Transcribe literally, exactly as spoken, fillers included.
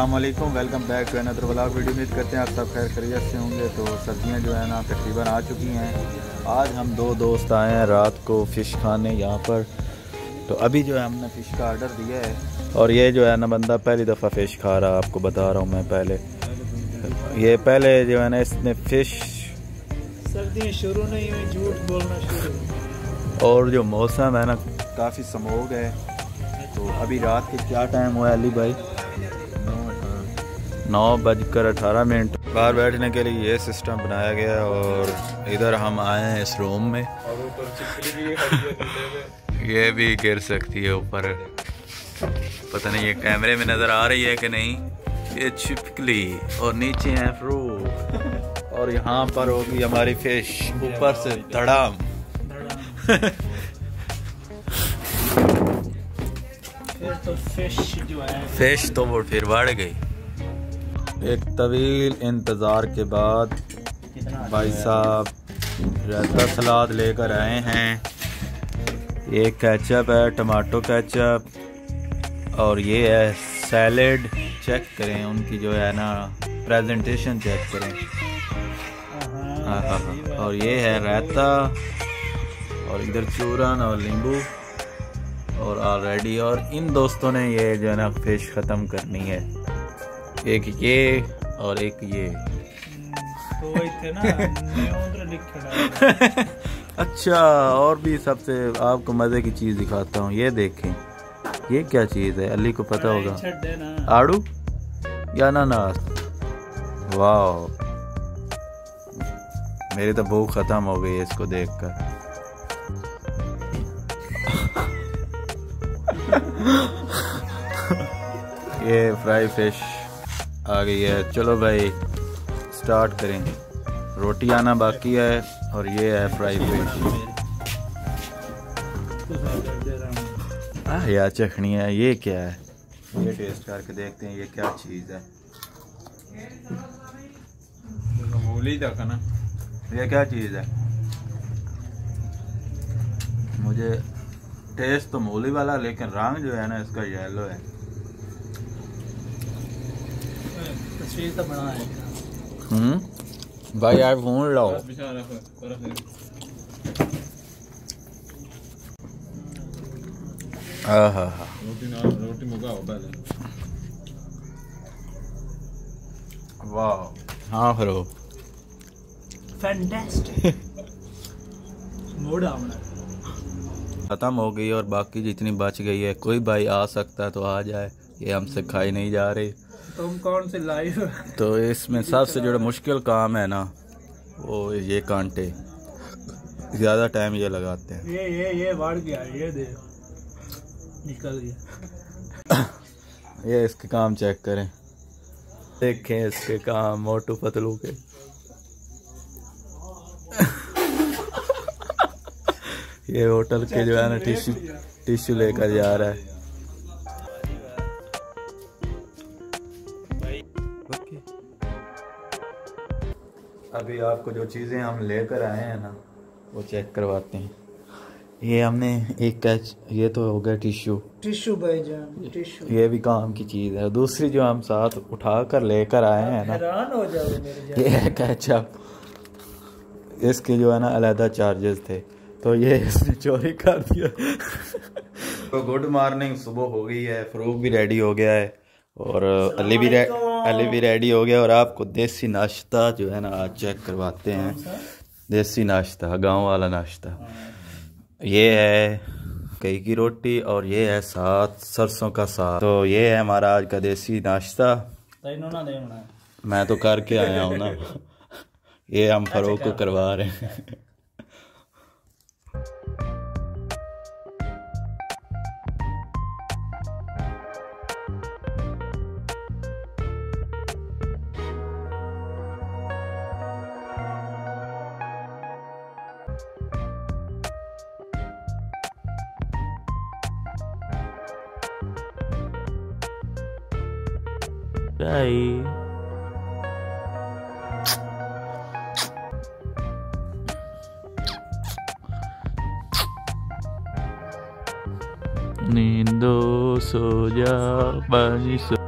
अस्सलाम वालेकुम, welcome back to another vlog video. उम्मीद करते हैं आप सब खैर खैरियत से होंगे। तो सर्दियाँ जो है ना तकरीबन आ चुकी हैं। आज हम दो दोस्त आए हैं रात को फ़िश खाने यहाँ पर। तो अभी जो है हमने फ़िश का आर्डर दिया है और ये जो है ना बंदा पहली दफ़ा फ़िश खा रहा है। आपको बता रहा हूँ मैं, पहले ये पहले जो है ना इसने फ़िश, सर्दियाँ शुरू नहीं हुई, झूठ बोलना शुरू। और जो मौसम है ना काफ़ी स्मोक है। तो अभी रात के क्या टाइम हुआ है अली भाई? नौ बजकर अठारह मिनट। बाहर बैठने के लिए ये सिस्टम बनाया गया है और इधर हम आए हैं इस रूम में। और ऊपर चिपकली भी है, ये भी गिर सकती है ऊपर, पता नहीं ये कैमरे में नज़र आ रही है कि नहीं। ये छिपकली और नीचे है फ्रूट और यहाँ पर होगी हमारी फिश, ऊपर से धड़ाम। तो फिश जो है फिश तो वो फिर बढ़ गई। एक तवील इंतज़ार के बाद भाई साहब रायता सलाद लेकर आए हैं। ये केचप है, टमाटो केचप, और ये है सैलेड। चेक करें उनकी जो है ना प्रेजेंटेशन चेक करें। हाँ हाँ हाँ। और ये है रायता और इधर चूरन और नींबू और ऑलरेडी। और इन दोस्तों ने ये जो है ना फिश ख़त्म करनी है, एक ये और एक ये। तो थे ना अच्छा, और भी सबसे आपको मज़े की चीज़ दिखाता हूँ। ये देखें, ये क्या चीज़ है? अली को पता होगा। आड़ू या अनानास? वाह, मेरी तो भूख ख़त्म हो गई है इसको देखकर। ये फ्राई फिश आ गई है। चलो भाई स्टार्ट करें। रोटी आना बाकी है और ये है फ्राई फिश। आह यार चखनी है। ये क्या है? ये टेस्ट करके देखते हैं ये क्या चीज़ है। मूली तक ना, ये क्या चीज़ है? मुझे टेस्ट तो मूली वाला, लेकिन रंग जो है ना इसका येलो है। तस्वीर तो बना है। हम्म भाई यार फोन लाओ। हाँ हाँ हाँ, रोटी मंगाओ पहले। वाह, हाँ करो। फैंटास्टिक। मोड़ा हमने ख़त्म हो गई और बाकी जितनी बच गई है, कोई भाई आ सकता है तो आ जाए। ये हमसे खाई नहीं जा रही। तुम कौन से लाइव? तो इसमें सबसे जो मुश्किल काम है ना वो ये कांटे, ज़्यादा टाइम ये लगाते हैं। ये ये ये बढ़ गया, ये देख निकल गया। ये इसके काम चेक करें, देखें इसके काम मोटू पतलू के। ये होटल के जो है ना टिश्यू टिश्यू लेकर जा रहा है। अभी आपको जो चीज़ें हम लेकर आए हैं ना वो चेक करवाते हैं। ये हमने एक कैच, ये तो हो गया टिश्यू टिश्यू भाईजान, टिश्यू ये भी काम की चीज़ है। दूसरी जो हम साथ उठा कर लेकर आए हैं ना, हैरान हो जाओगे मेरे जान। ये है केचप। इसके जो है ना अलहदा चार्जेस थे, तो ये इसने चोरी कर दिया। तो गुड मॉर्निंग, सुबह हो गई है, फ़रूक भी रेडी हो गया है और अली भी रे, अली भी रेडी हो गया। और आपको देसी नाश्ता जो है ना आज चेक करवाते हैं। देसी नाश्ता, गांव वाला नाश्ता। ये है कई की रोटी और ये है साथ सरसों का साग। तो ये है हमारा आज का देसी नाश्ता। मैं तो करके आया हूँ ना। ये हम फ़रूक को करवा रहे हैं। Bye. नींदो सो जा बाजी सो